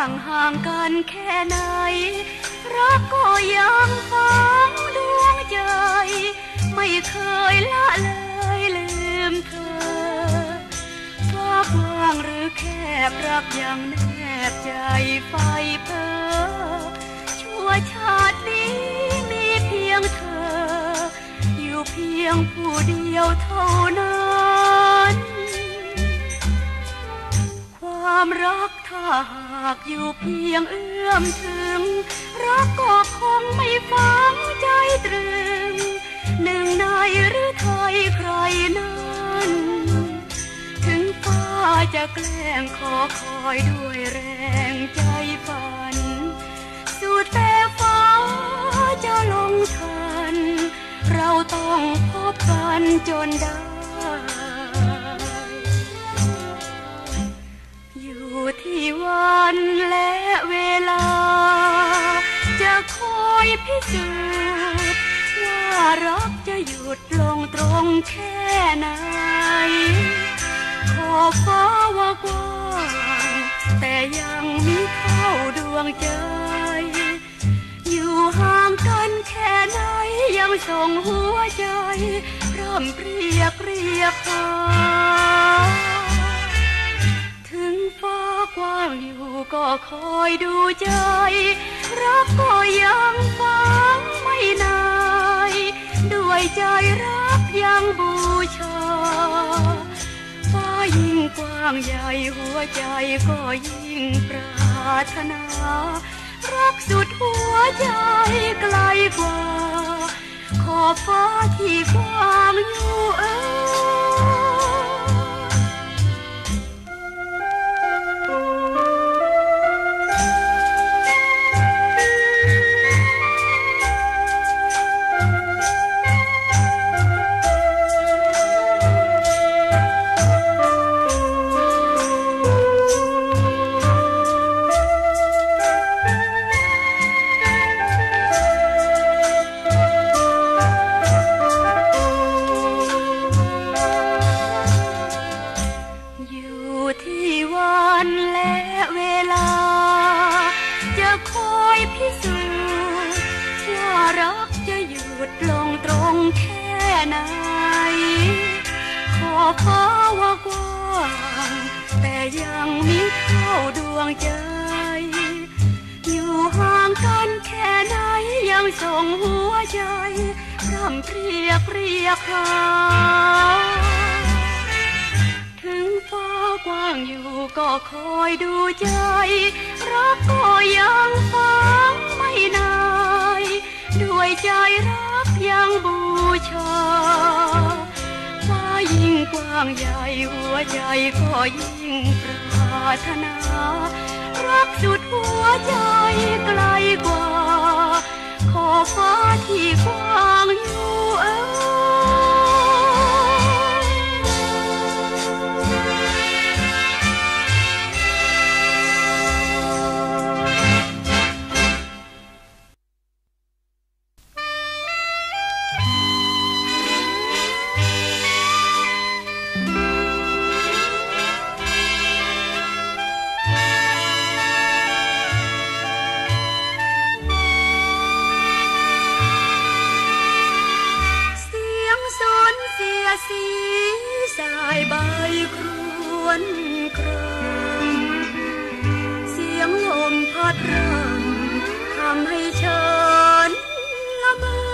างห่างกันแค่ไหนรักก็ยังฝังดวงใจไม่เคยละเลยลืมเธอฟ้ากว้างหรือแคบรักยังแนบใจไฟเพ้อชั่วชาตินี้มีเพียงเธออยู่เพียงผู้เดียวเท่านั้นความรักถ้าหากอยู่เพียงเอื้อมถึงรักก็คงไม่ฝังใจตรึงหนึ่งในหรือไทยใครนั้นถึงฟ้าจะแกล้งขอคอยด้วยแรงใจฝันสุดแต่ฟ้าจะลงทันเราต้องพบกันจนได้อยู่ที่วันและเวลาจะคอยพิสูจน์ว่ารักจะหยุดลงตรงแค่ไหนขอบฟ้าว่ากว้างแต่ยังมีเท่าดวงใจอยู่ห่างกันแค่ไหนยังส่งหัวใจร่ำเรียกหาถึงฟ้ากว้างอยู่ก็คอยดูใจรักก็ยังฝังไม่นายด้วยใจรักยังบูชาฟ้ายิ่งกว้างใหญ่หัวใจก็ยิ่งปรารถนารักสุดหัวใจไกลกว่าขอบฟ้าที่กว้างอยู่ลงตรงแค่ไหนขอบฟ้าว่ากว้างแต่ยังมีเท่าดวงใจอยู่ห่างกันแค่ไหนยังส่งหัวใจร่ำเรียกหาถึงฟ้ากว้างอยู่ก็คอยดูใจรักก็ยังฝังไม่นายด้วยใจรักยังบูชาฟ้ายิ่งกว้างใหญ่หัวใจก็ยิ่งปรารถนารักสุดหัวใจไกลกว่าขอบฟ้าที่กว้างอยู่สีสายใบครวนครางเสียงลมพัดรำทำให้ฉันละเมอ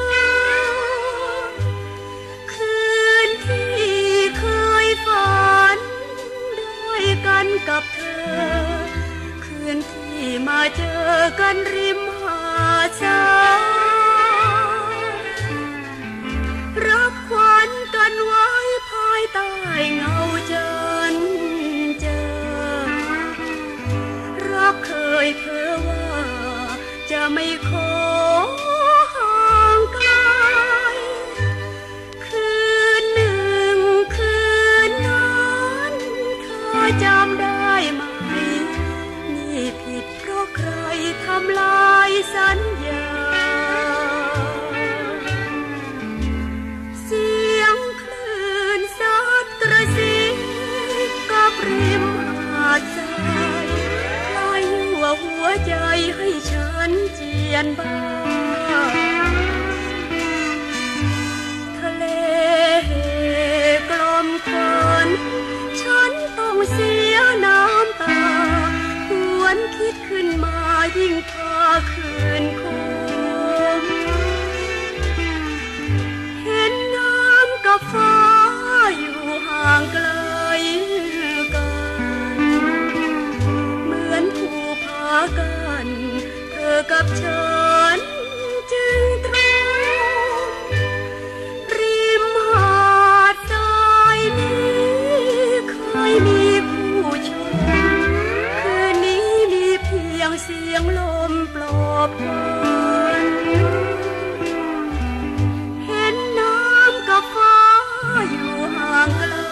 คืนที่เคยฝันด้วยกันกับเธอคืนที่มาเจอกันริมหาดทรายรับขวัญกันไว้ภายใต้เงาจันทร์เจอรักเคยเพ้อว่าจะไม่ขอห่างไกลคืนหนึ่งคืนนั้นเธอจำได้ไหมนี่ผิดเพราะใครทำลายสัญญาริมหาดทรายลอยหัวนบ้างทะเลกลมควันฉันต้องเสียน้ำตาหวนคิดขึ้นมายิ่งพาคืนคมเห็นน้ำกับฟ้าอยู่ห่างไกลกันเหมือนภูผากันเธอกับฉันจึงตรงริมหาดทรายนี้เคยมีผู้ชมคืนนี้มีเพียงเสียงลมปลอบกันเห็นน้ำกับฟ้าอยู่ห่างไกล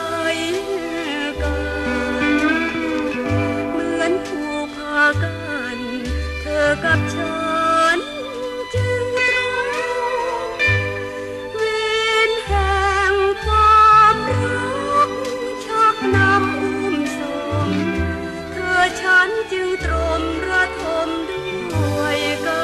กันเหมือนภูผากันเธอกับฉันจึงตรงเวียนแห่งความรักชักนำอุ้มส่งเธอฉันจึงตรมระทมด้วยกัน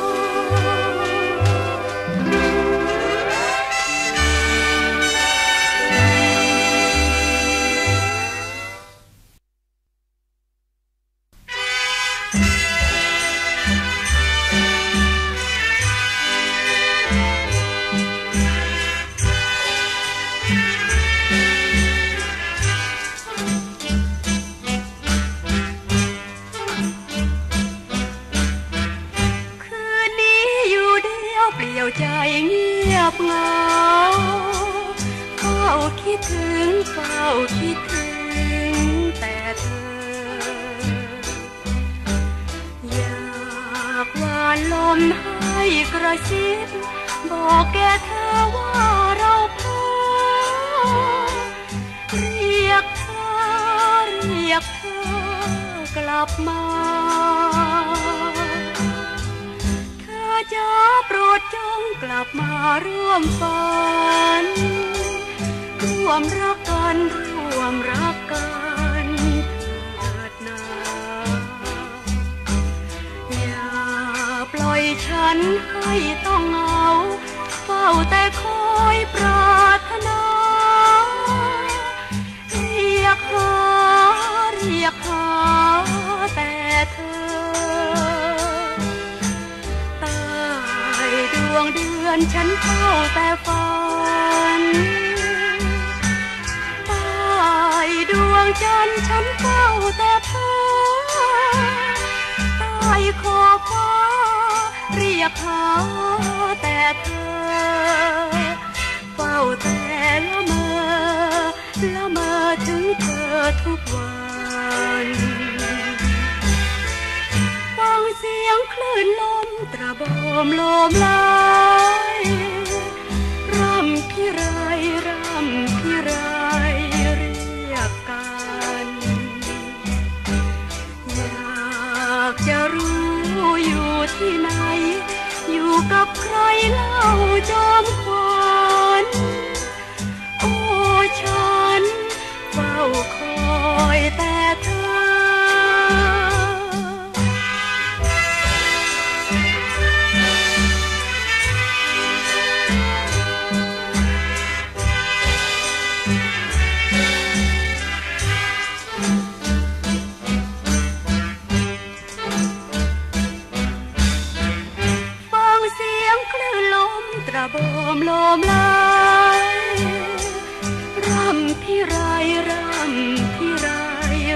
เปลี่ยวใจเงียบเหงาเฝ้าคิดถึงแต่เธออยากวานลมให้กระซิบบอกแกเธอว่าเราพอเรียกเธอกลับมาจะโปรดจงกลับมาร่วมฝันร่วมรักกันเถิดนาอย่าปล่อยฉันให้ต้องเหงาเฝ้าแต่คอยปรารถนาเรียกหาแต่เธอดวงเดือนฉันเฝ้าแต่ฝันใต้ดวงจันทร์ฉันเฝ้าแต่เธอใต้ขอบฟ้าเรียกหาแต่เธอเฝ้าแต่ละเมอถึงเธอทุกวันฟังเสียงคลื่นลมตระบมโลมลายร่ำพิไรเรียกกันอยากจะรู้อยู่ที่ไหนอยู่กับใครเล่าจอมขวัญโอ้ฉันเฝ้าคอยแต่เธอตระบมโลมลายร่ำพิไร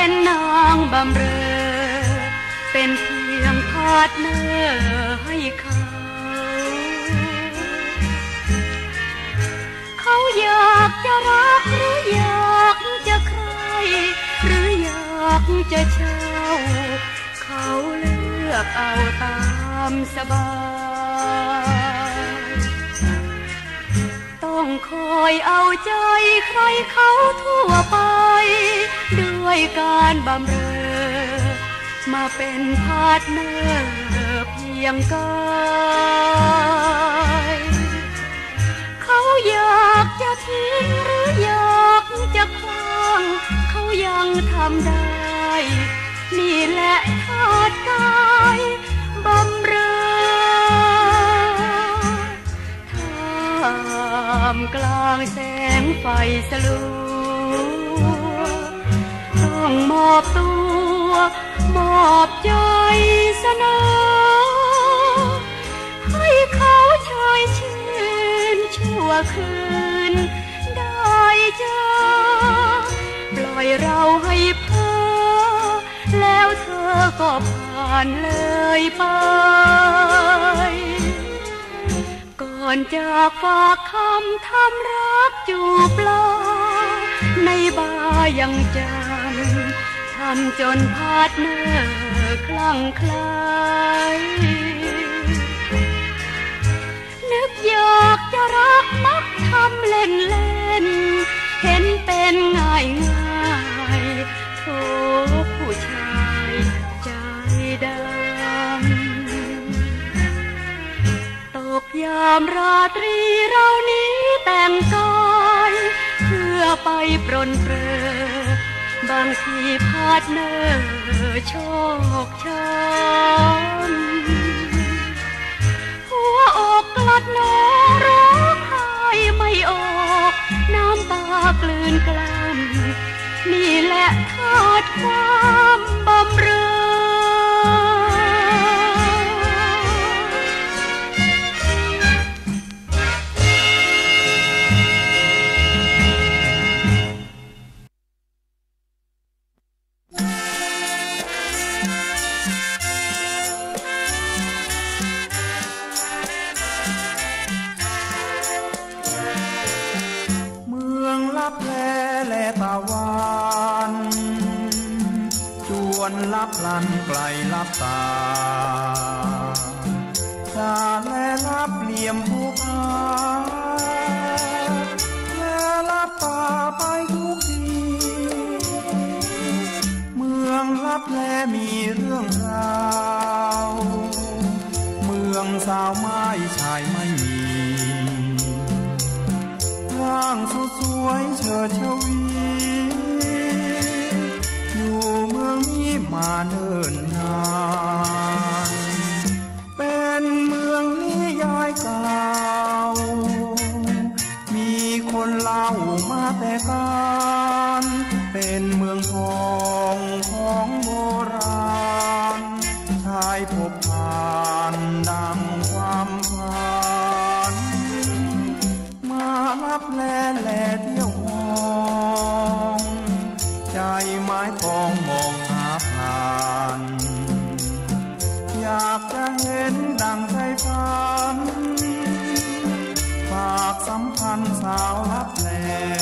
เป็นนางบำเรอเป็นเพียงพาร์ทเนอร์ให้เขาอยากจะรักหรืออยากจะใครหรืออยากจะเช่าเขาเลือกเอาตามสบายต้องคอยเอาใจใครเขาทั่วไปด้วยการบำเรอมาเป็นพาร์ทเนอร์เพียงกายเขาอยากจะทิ้งหรืออยากจะคว้างเขายังทำได้นี่แหละทาสกายบำเรอท่ามกลางแสงไฟสลัวต้องมอบตัวมอบใจเสนอให้เขาเฉยชื่นชั่วคืนได้เจอปล่อยเราให้เพ้อแล้วเธอก็ผ่านเลยไปก่อนจากฝากคำทำรักจูบลาในบาร์ยังจำทำจนพาร์ทเนอร์คลั่งไคล้นึกอยากจะรักมักทำเล่นเล่นเห็นเป็นง่ายง่ายโธ่ผู้ชายใจดำตกยามราตรีเรานี้แต่งกายเพื่อไปปรนเปรอบางทีพาร์ทเนอร์โชคช้ำหัวอกกลัดน้องร้องไห้ไม่ออกน้ำตากลืนกล้ำนี่แหละทาสความบำเรอลับลันไกลลับตาชาและลับเหลี่ยมผู้พาและลับตาไปทุกทีเมืองลับแลมีเรื่องราวเมืองสาวไม้ชายไม่มีร่างสุดสวยเชิดชวีอยู่เมืองนี้มาเนิ่นนานเป็นเมืองนิยายเก่ามีคนเล่ามาแต่การเป็นเมืองทองของโบราณชายพบผ่านดังความฝันมาลับแลแลเที่ยวมองใจไม้ปองมองหาผ่านอยากจะเห็นดังใจฝันฝากสัมพันธ์สาวลับแล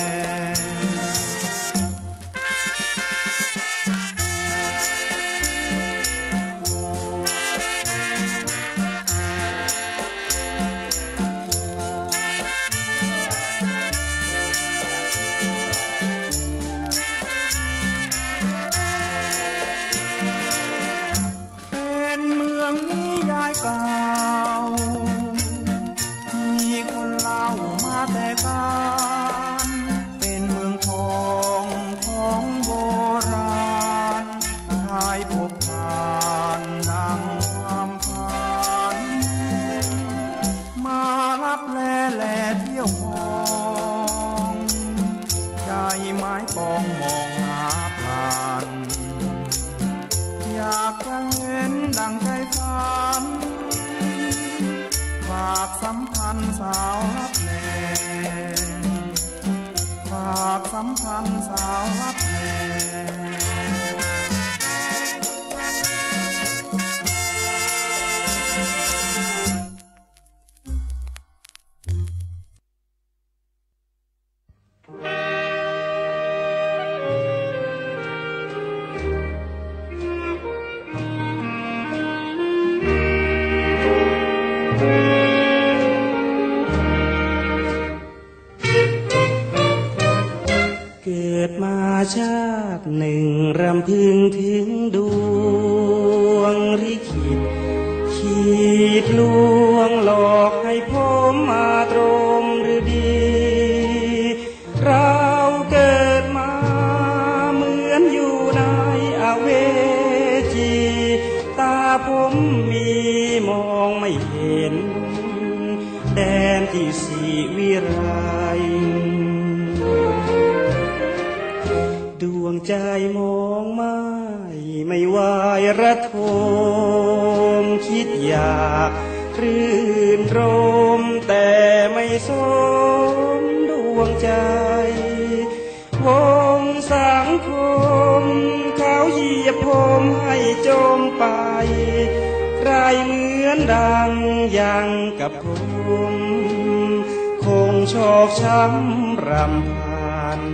เก่ามีคนเล่ามาแต่การเป็นพึ่งถึงดวงลิขิตขีดลวงหลอกให้ผมมาตรมหรือดีเราเกิดมาเหมือนอยู่ในอเวจีตาผมมีมองไม่เห็นแดนที่สีวิไลดวงใจมองไม่วายระทมคิดอยากรื่นรมแต่ไม่สมดวงใจวงสังคมเขาเหยียบผมให้จมไปใครเหมือนดังยังกับผมคงชอกช้ำรำพัน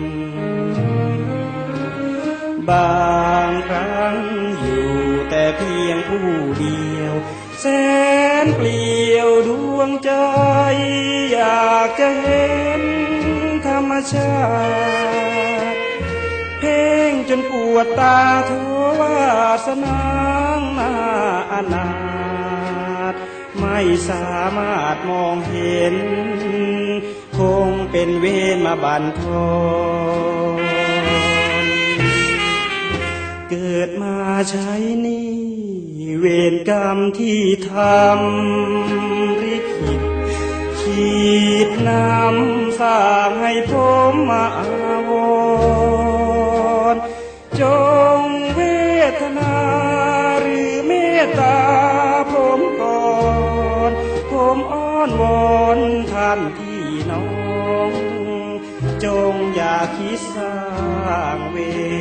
บางครั้งอยู่แต่เพียงผู้เดียวแสนเปลี่ยวดวงใจอยากจะเห็นธรรมชาติเพ่งจนปวดตาทั่ววาสนาหน้าอนาถไม่สามารถมองเห็นคงเป็นเวรมาบั่นทอนเกิดมาใช้นี่เวรกรรมที่ทำลิขิตขีดนำสร้างให้ผมมาอาวรจงเวทนาหรือเมตตาผมก่อนผมอ้อนวอนท่านที่น้องจงอย่าคิดสร้างเว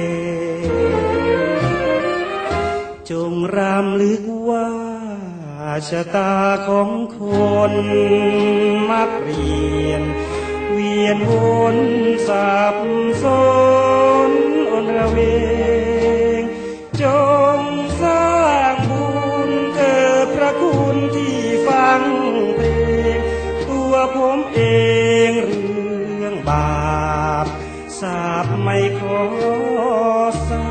รจงรำลึกว่าชะตาของคนมักเปลี่ยนเวียนวนสับสนอนระเวงจงสร้างบุญเกิดพระคุณที่ฟังเพลงตัวผมเองเรื่องบาปสาปไม่ขอสร้าง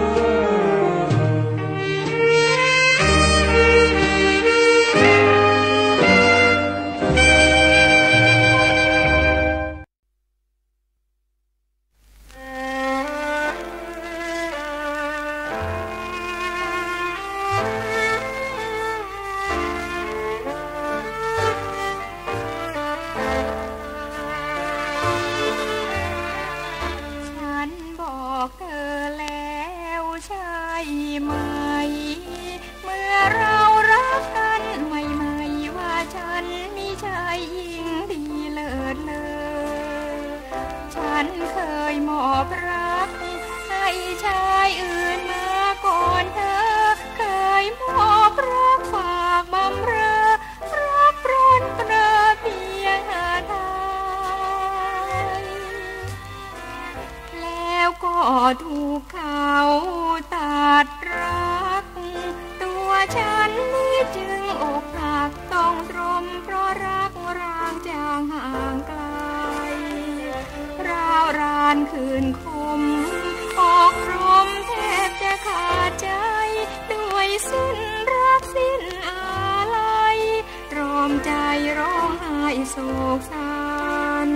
ถูกเขาตัดรักตัวฉันนี่จึงอกหักต้องตรมเพราะรักร้างจางห่างไกลร้าวรานคืนคมออกรมแทบจะขาดใจด้วยสิ้นรักสิ้นอาลัยรอมใจร้องไห้โศกสัน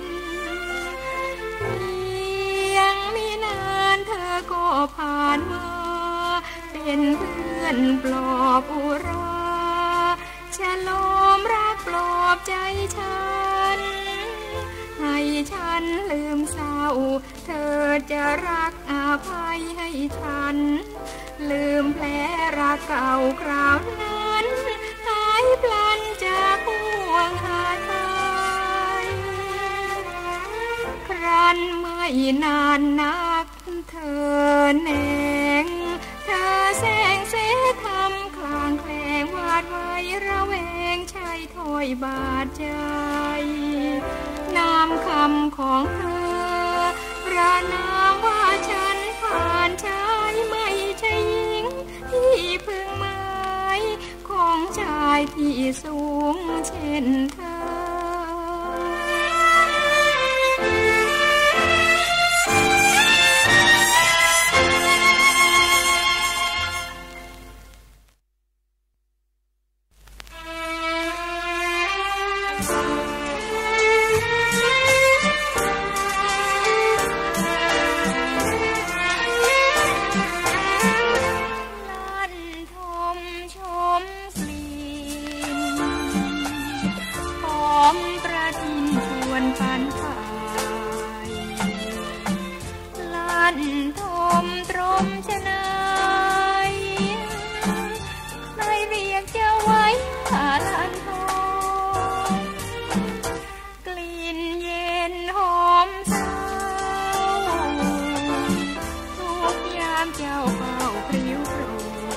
ก็ผ่านมาเป็นเพื่อนปลอบอุราฉลมรักปลอบใจฉันให้ฉันลืมเศร้าเธอจะรักอภัยให้ฉันลืมแผลรักเก่าคราวนั้นหายพลันจากห่วงหาไทยครั้นไม่นานนักเธอแนงเธอแสงเสทำคลางแคลงวาดไว้ระแวงชายถ้อยบาดใจนามคำของเธอประนามว่าฉันผ่านชายไม่ใช่หญิงที่พึงหมายของชายที่สูงเช่นเธอเจ้าเฝ้าพริ้วโปร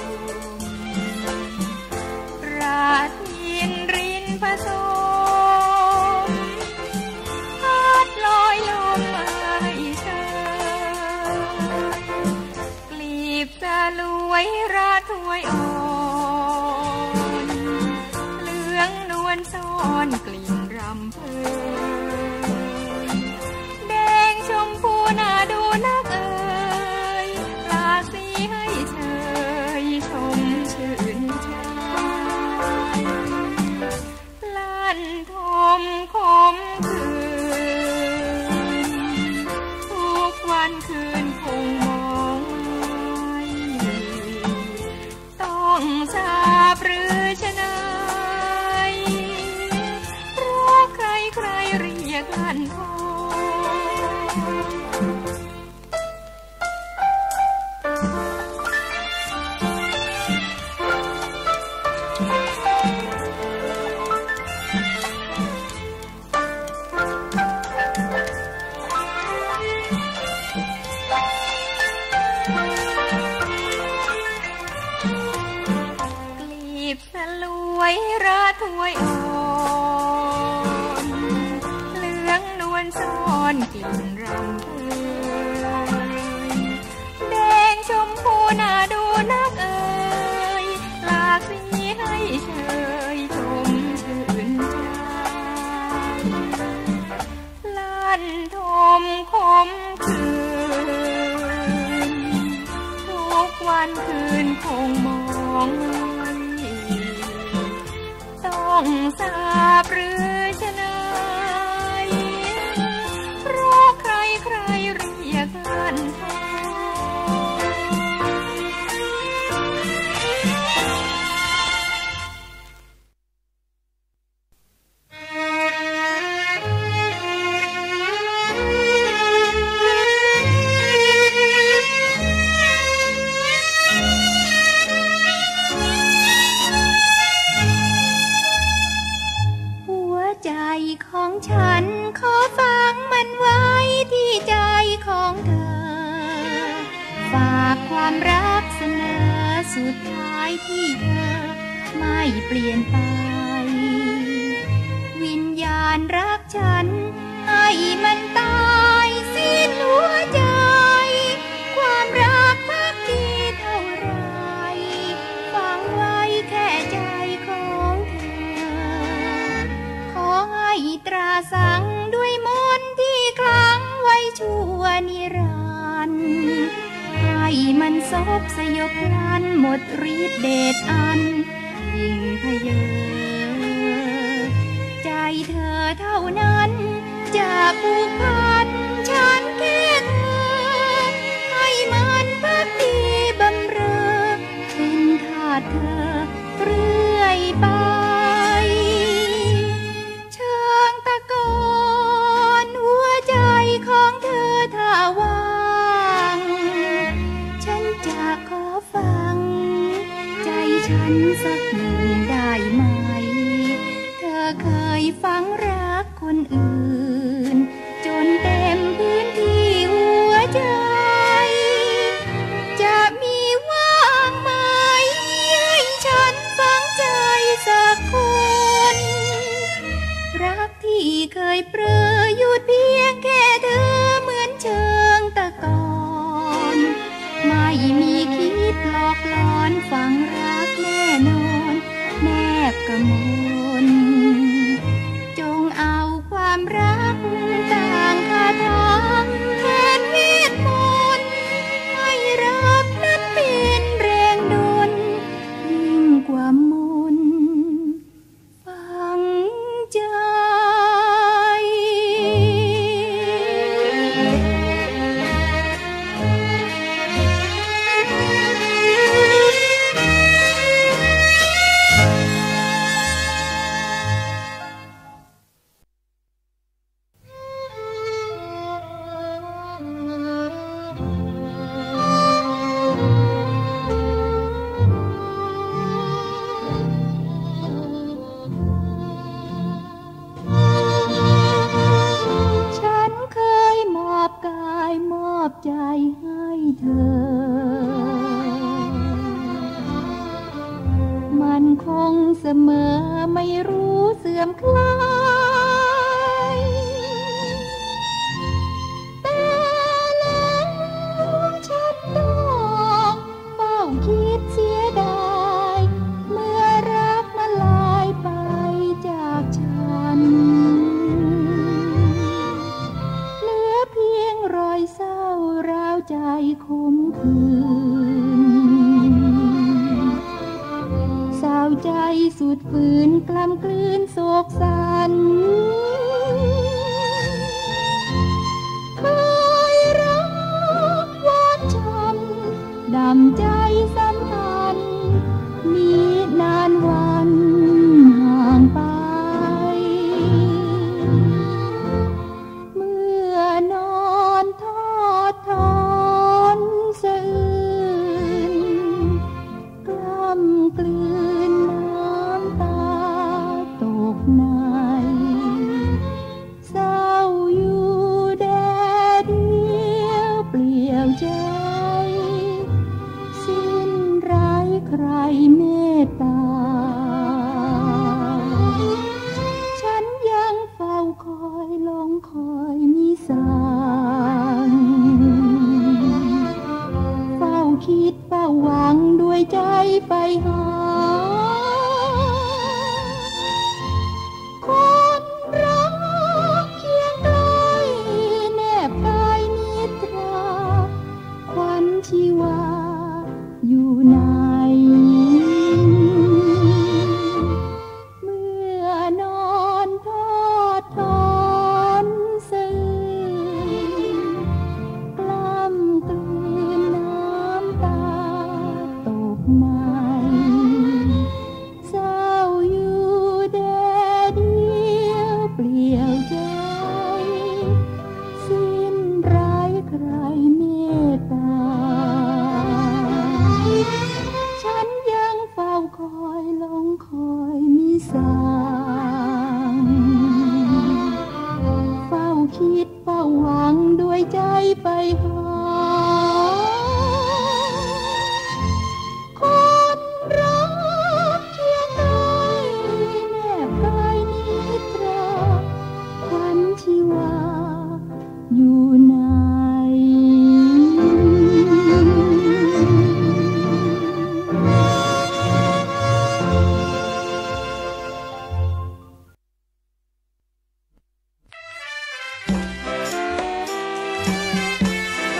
มราทินรินผสมพัดลอยลมเอ่ยเชยกลีบสลวยราถวยอ่อนเหลืองนวลซ้อนกลิ่นรำเพยแดงชมพูน่าดูนักเอ่ยหลากสีให้เชยชมชื่นใจลั่นทมคมคืนทุกวันคืนคงมองไม่ต้องทราบหรือชะไหนเพราะใครใครเรียกลั่นทมราถวยอ่อนเหลืองนวลซ้อนกลิ่นรำเพยแดงชมพูน่าดูนักเอ่ยหลากสีให้เชยชมชื่นใจลั่นทมคมคืนทุกวันคืนคงมองต้องทราบหรือชะไหนเพราะใครใครเรียกลั่นทมของฉันขอฟังมันไว้ที่ใจของเธอฝากความรักเสนอสุดท้ายที่เธอไม่เปลี่ยนไปวิญญาณรักฉันให้มันตายสิ้นหัวใจความรักพักดีเท่าไรฟังไว้แค่ใจของเธอขอให้ตราสังด้วยมนต์ที่คลังไว้ชั่วนิรันดร์ให้มันซบสยบพลันหมดฤทธิ์เดชอันยิ่งพเยอใจเธอเท่านั้นจะผูกพันฉันแค่เธอให้มันพักดีบำเรอเป็นทาสเธอเรื่อยไปเชิงตะกอนหัวใจของเธอถ้าว่างฉันจะขอฟังใจฉันสักหนึ่งได้ไหมเธอเคยฟังรักคนอื่นจนเต็มพื้นที่หัวใจจะมีว่างไหมให้ฉันฟังใจสักคนรักที่เคยเปรอหยุดเพียงแค่เธอเหมือนเชิงตะกอนไม่มีคิดหลอกหลอนฟังรักแน่นอนแนบกมลจงเอาความรักต่างคาถาแทนเวทมนต์ให้รักนั้นเป็นแรงดลยิ่งกว่ามนต์ฟังใจเสมอไม่รู้เสื่อมคลายแต่แล้วฉันต้องเฝ้าคิดเสียดายเมื่อรักมาลายไปจากฉันเหลือเพียงรอยเศร้าราวใจขมขื่นเศร้าใจสุดฝืนกล้ำกลืนโศกสันเคยรักหวานช้ำดำใจสัมพันธ์นี้นานวันห่างไปเมื่อนอนทอดทอนสะอื้นกล้ำกลืนน้ำตาตกในเศร้าอยู่แดดเดียวเปลี่ยวใจสิ้นไร้ใครเมตตาฉันยังเฝ้าคอยลงคอยมิสางเฝ้าคิดเฝ้าหวังด้วยใจไปหาคนรักเคียงใกล้แนบกายนิทราขวัญชีวาอยู่ไหนเมื่อนอนทอดทอนสะอื้นกล้ำกลืนน้ำตาตกในเศร้าอยู่แดดเดียวเปลี่ยวใจสิ้นไร้ใครเมตตาฉันยังเฝ้าคอยลงคอยมิสางเฝ้าคิดเฝ้าหวังด้วยใจไปหาคนรักเคียงใกล้แนบกายนิทราขวัญชีวาอยู่ไหนเ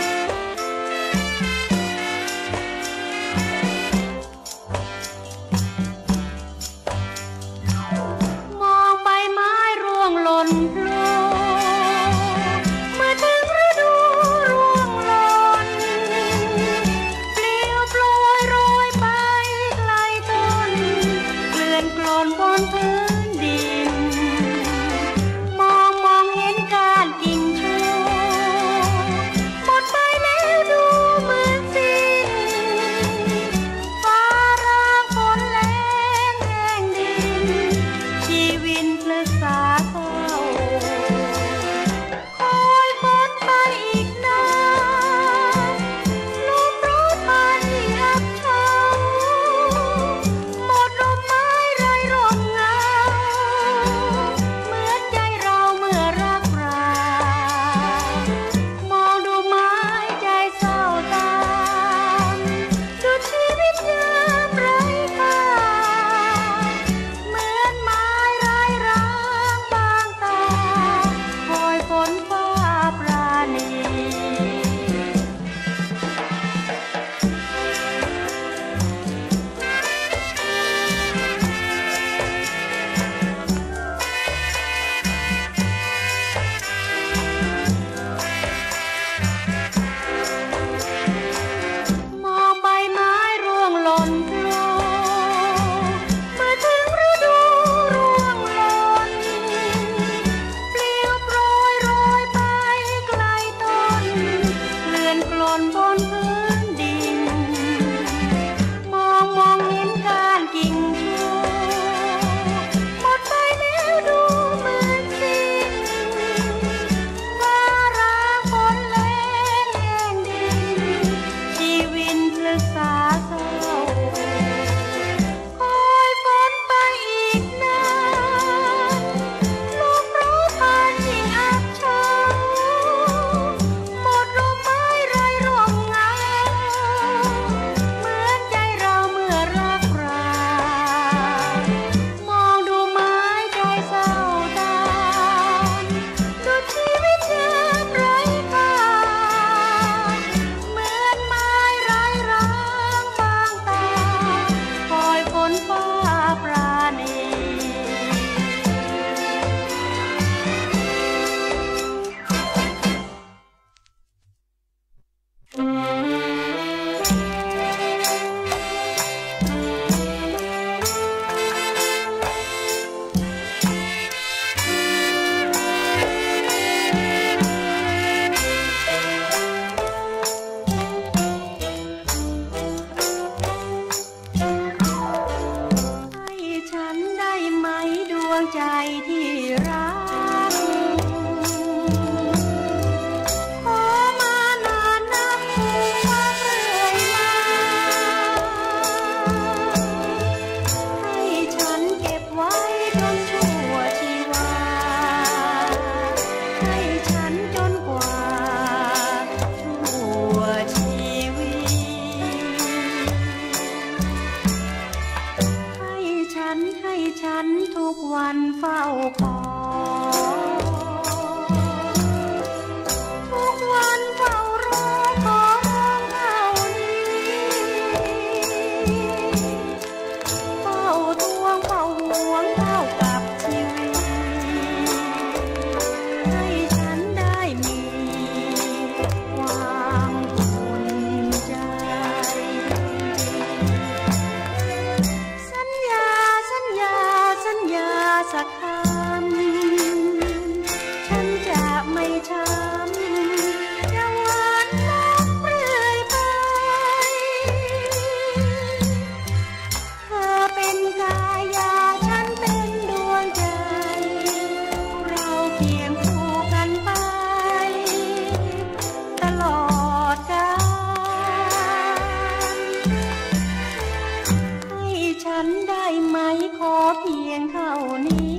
เพียงเท่านี้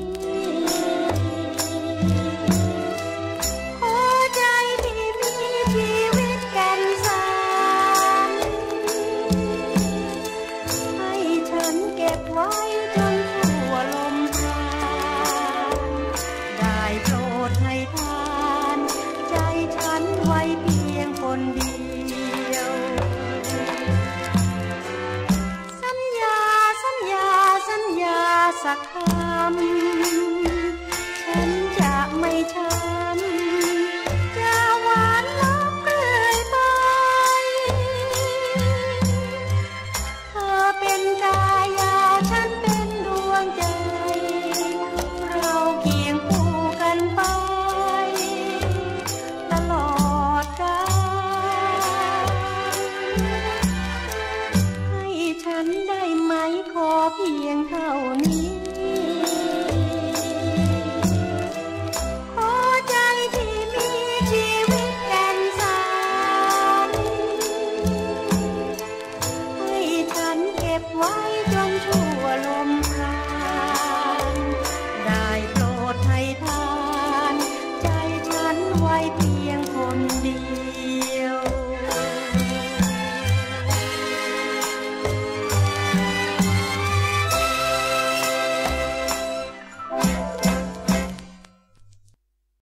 หัวใจที่มีชีวิตแก่นสารให้ฉันเก็บไว้จนชั่วลมพรานได้โปรดให้ทานใจฉันไว้เพียงคนเดียวสัญญาสักคำฉันจะไม่ช้ำจะหวานล้อมเรื่อยไปเธอเป็นกายาฉันเป็นดวงใจเราเคียงคู่กันไปตลอดกาลให้ฉันได้ไหมขอเพียงเท่า